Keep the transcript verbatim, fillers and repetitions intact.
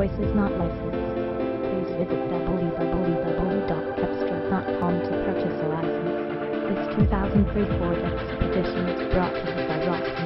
voices, not licensed. Please visit w w w dot cepstral dot com to purchase a license. This two thousand three Ford Expedition is brought to you by Rock